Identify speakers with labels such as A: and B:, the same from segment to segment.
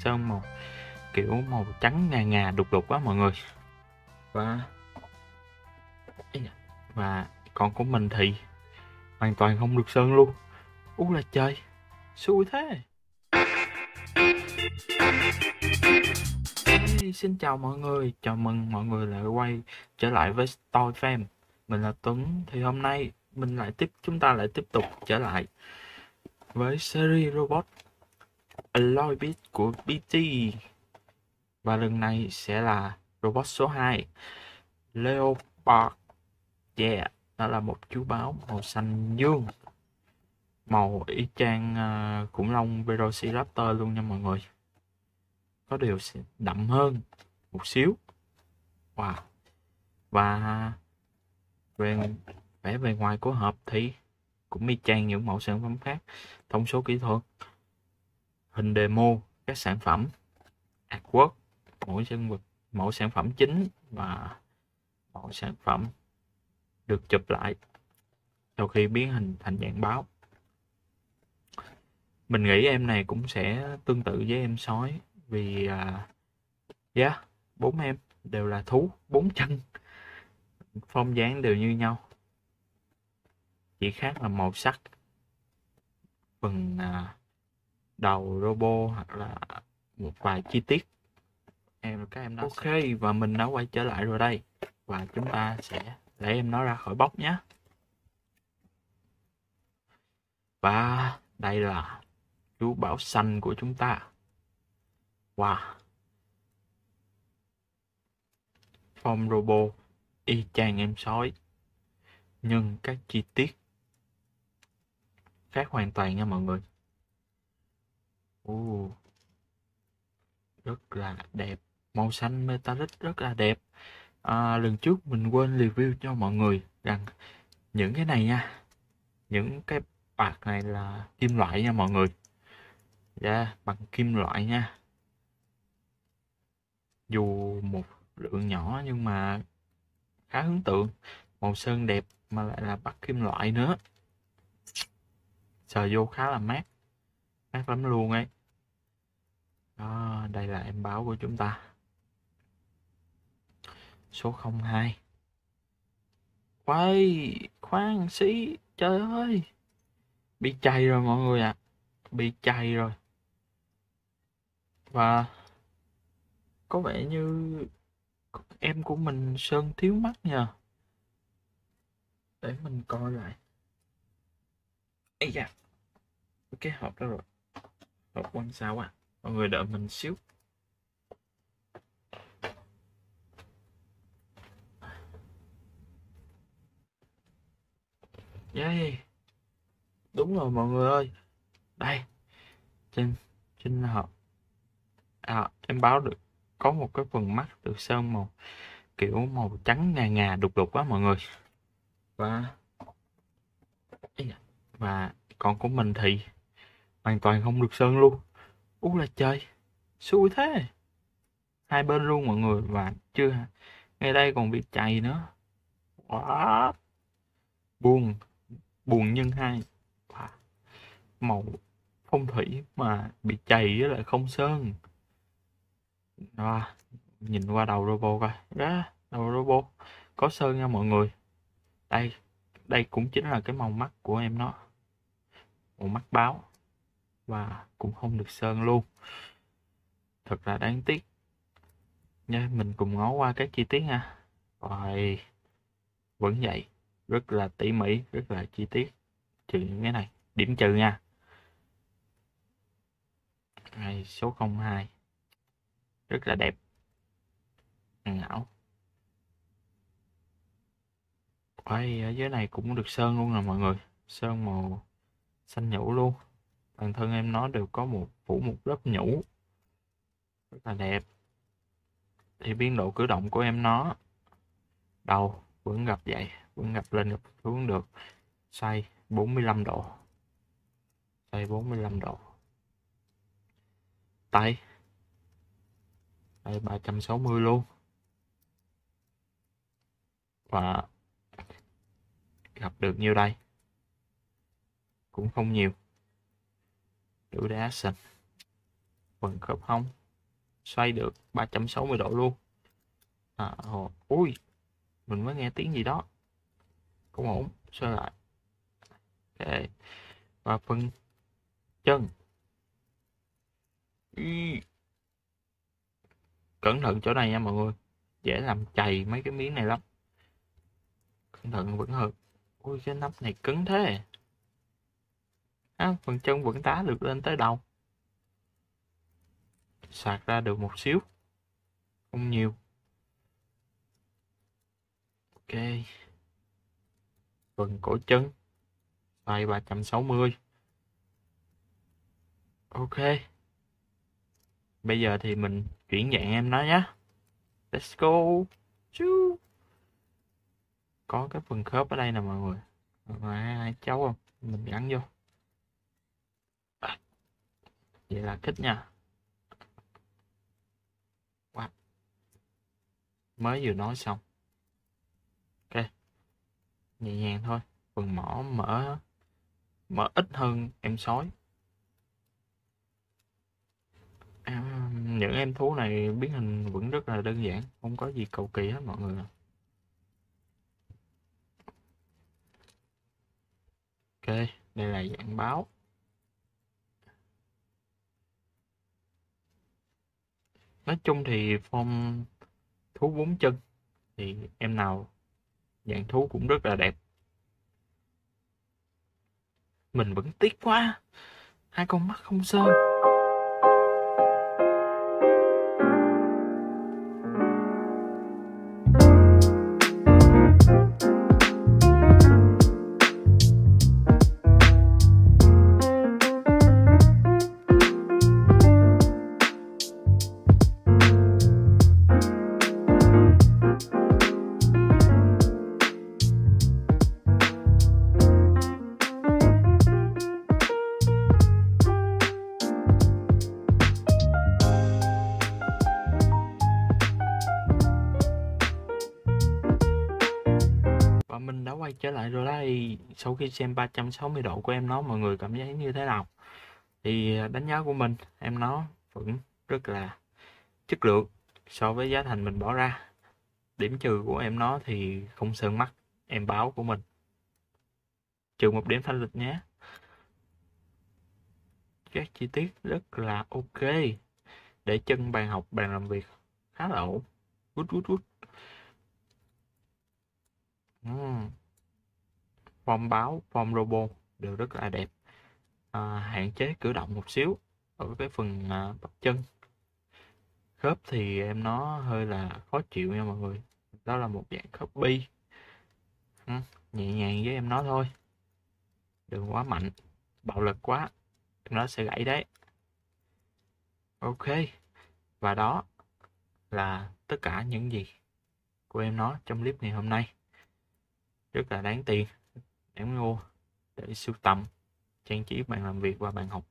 A: sơn màu kiểu màu trắng ngà ngà đục đục á mọi người. Và và còn của mình thì hoàn toàn không được sơn luôn. Ú là trời, xui thế. Hey, xin chào mọi người, chào mừng mọi người lại quay trở lại với Story Fam. Mình là Tuấn, thì hôm nay chúng ta lại tiếp tục trở lại với series robot Alloy Beat của BT. Và lần này sẽ là robot số 2, Leopard. Yeah, đó là một chú báo màu xanh dương, màu y chang khủng long Velociraptor luôn nha mọi người. Có điều sẽ đậm hơn một xíu. Wow. Và về vẻ bề ngoài của hộp thì cũng y chang những mẫu sản phẩm khác. Thông số kỹ thuật, hình demo các sản phẩm, artwork mỗi sản phẩm chính và mẫu sản phẩm được chụp lại sau khi biến hình thành dạng báo. Mình nghĩ em này cũng sẽ tương tự với em sói vì bốn em đều là thú bốn chân, form dáng đều như nhau, chỉ khác là màu sắc phần đầu robot hoặc là một vài chi tiết các em nó ok. Và mình đã quay trở lại rồi đây, và chúng ta sẽ lấy em nó ra khỏi bóc nhé. Và đây là chú bảo xanh của chúng ta. Wow, form robot y chang em sói, nhưng các chi tiết khác hoàn toàn nha mọi người. Rất là đẹp, màu xanh metallic rất là đẹp. Lần trước mình quên review cho mọi người rằng những cái này nha, những cái bạc này là kim loại nha mọi người. Bằng kim loại nha, dù một lượng nhỏ nhưng mà khá ấn tượng. Màu sơn đẹp mà lại là bắt kim loại nữa, sờ vô khá là mát lắm luôn ấy. Đó, đây là em báo của chúng ta, số 02. Khoan xí, trời ơi, bị chày rồi mọi người ạ. Bị chày rồi. Và có vẻ như em của mình sơn thiếu mắt nha. Để mình coi lại. Ây da, cái hộp đó rồi. Hộp quăng sao à, mọi người đợi mình xíu. Đúng rồi mọi người ơi. Đây, trên hộp em báo được có một cái phần mắt được sơn màu kiểu màu trắng ngà ngà đục đục á mọi người. Và còn của mình thì hoàn toàn không được sơn luôn. Ú là trời, xui thế. Hai bên luôn mọi người, và chưa ngay đây còn bị chày nữa. Quá buồn, buồn nhân hai. Màu phong thủy mà bị chày với lại không sơn. Nhìn qua đầu robot coi. Đầu robot có sơn nha mọi người. Đây cũng chính là cái màu mắt của em nó, màu mắt báo, và cũng không được sơn luôn. Thật là đáng tiếc nha. Mình cùng ngó qua các chi tiết nha. Rồi, vẫn vậy, rất là tỉ mỉ, rất là chi tiết, trừ những cái này, điểm trừ nha. Này, số 02 rất là đẹp, hoàn hảo. Ở dưới này cũng được sơn luôn nè mọi người, sơn màu xanh nhũ luôn. Toàn thân em nó đều có phủ một lớp nhũ rất là đẹp. Thì biên độ cử động của em nó, đầu vẫn gập vậy, vẫn gập lên gập xuống được, xoay 45 độ, xoay 45 độ. Tay đây 360 luôn, và gặp được nhiêu đây, cũng không nhiều, đủ để action. phần khớp hông, xoay được 360 độ luôn. Ui, mình mới nghe tiếng gì đó, không ổn, xoay lại. Ok, và phần chân. Cẩn thận chỗ này nha mọi người, dễ làm chày mấy cái miếng này lắm, cẩn thận vẫn hơn. Ui, cái nắp này cứng thế. Phần chân vẫn tá được lên tới đầu, sạc ra được một xíu, không nhiều. Ok, phần cổ chân xoay 360. Ok, bây giờ thì mình chuyển dạng em nó nhé. Let's go. Chú. Có cái phần khớp ở đây nè mọi người, hai cháu không, mình gắn vô. Vậy là thích nha. Wow. Mới vừa nói xong. Ok, nhẹ nhàng thôi. Phần mỏ mở ít hơn em sói. Những em thú này biến hình vẫn rất là đơn giản, không có gì cầu kỳ hết mọi người. Ok, đây là dạng báo. Nói chung thì form thú 4 chân thì em nào dạng thú cũng rất là đẹp. Mình vẫn tiếc quá, hai con mắt không sơn. Và mình đã quay trở lại rồi đây. Sau khi xem 360 độ của em nó, mọi người cảm thấy như thế nào? Thì đánh giá của mình, em nó vẫn rất là chất lượng so với giá thành mình bỏ ra. Điểm trừ của em nó thì không sơn mắt em báo của mình, trừ một điểm thanh lịch nhé. Các chi tiết rất là ok, để chân bàn học, bàn làm việc khá là ổn. Good good good. Form báo, form robot đều rất là đẹp. Hạn chế cử động một xíu ở cái phần bắp chân. Khớp thì em nó hơi là khó chịu nha mọi người, đó là một dạng khớp bi. Nhẹ nhàng với em nó thôi, đừng quá mạnh, bạo lực quá em nó sẽ gãy đấy. Ok, và đó là tất cả những gì của em nó trong clip ngày hôm nay. Rất là đáng tiền, đáng mua để sưu tầm, trang trí bàn làm việc và bàn học.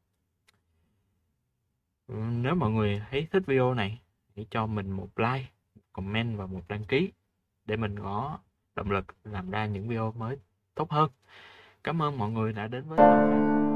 A: Nếu mọi người thấy thích video này, hãy cho mình một like, một comment và một đăng ký để mình có động lực làm ra những video mới tốt hơn. Cảm ơn mọi người đã đến với Toy Fan.